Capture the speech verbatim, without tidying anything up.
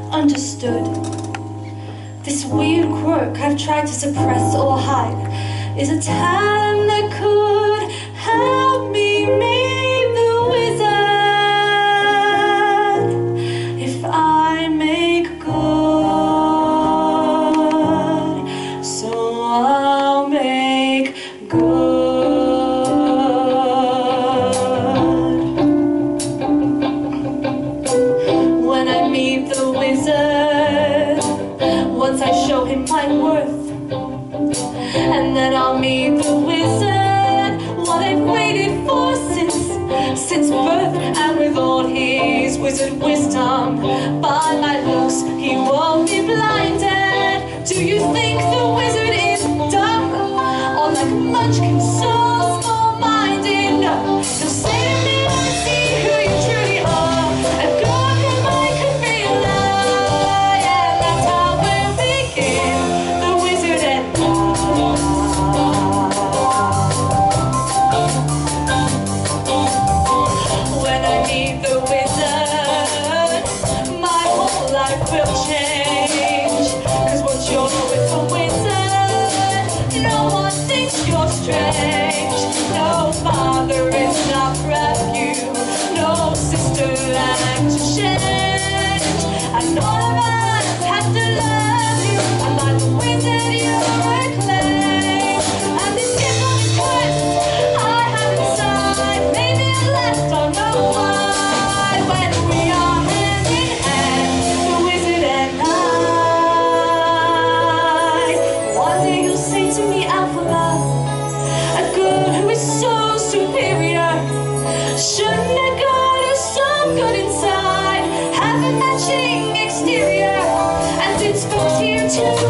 understood. This weird quirk I've tried to suppress or hide is a talent that could help me meet the wizard if I make good. So I'll make good. When I meet the wizard, once I show him my worth, and then I'll meet the wizard, what I've waited for since, since birth. And with all his wizard wisdom, by my looks he won't be blinded. Do you think the wizard is dumb, or like Munchkin so small-minded? No, he'll say to me, I see who you truly are, a God whom I could rely, and that's how we'll begin, the wizard and I. When I meet the wizard, my whole life will change, 'cause once you're with the wizard, no one thinks you're strange. No father is not refuge, no sister like to change, and none of us have to love you. I'm like the wizard you reclaim, and this gift of quest I have inside, maybe at last I'll know why. When we are hand in hand, the wizard and I, one day you'll say to me, Alpha, a good who is so superior, shouldn't a God who's so good inside have a matching exterior? And it's for you too.